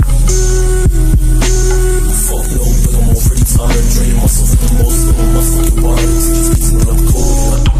Fuck no, but I'm already tired. Draining myself with the most of my fucking body. It's getting a lot colder.